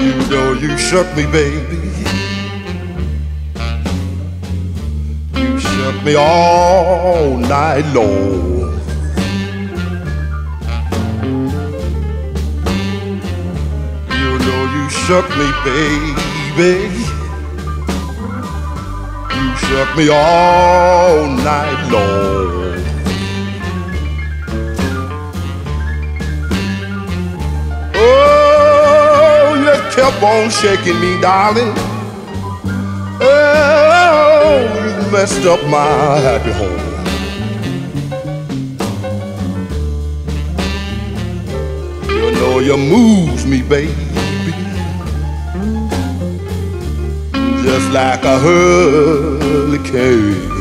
You know you shook me, baby. You shook me all night long. You know you shook me, baby. You shook me all night long. Kept on shaking me, darling. Oh, you messed up my happy home. You know you moves me, baby, just like a hurricane.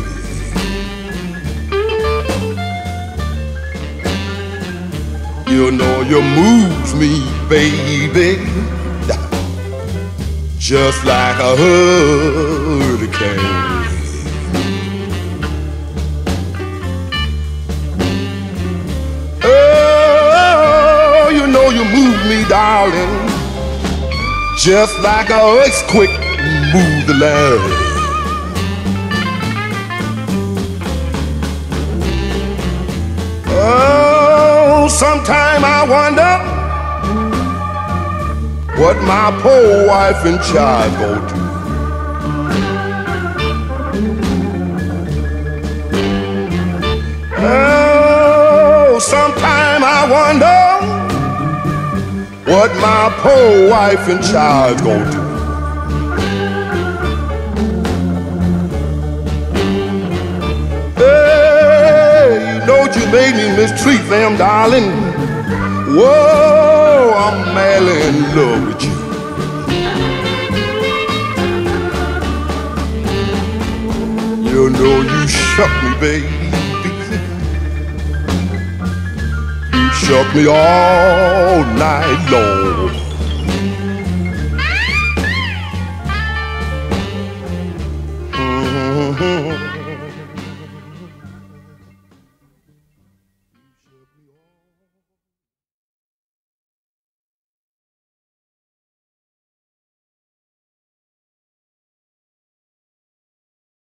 You know you moves me, baby, just like a hurricane. Oh, you know you move me, darling, just like an earthquake move the land. Oh, sometime I wonder what my poor wife and child go to. Oh, sometime I wonder what my poor wife and child go to. Hey, you know you made me mistreat them, darling. Whoa, I'm madly in love with you. You know you shook me, baby. You shook me all night long.